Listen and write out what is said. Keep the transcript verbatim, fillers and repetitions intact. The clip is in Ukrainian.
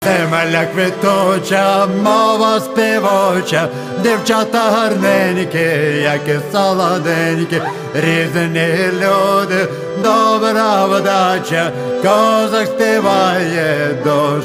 Земля квітуча, мова співоча, дівчата гарненькі, як і солоденькі, різні люди, добра вдача, козак співає душ.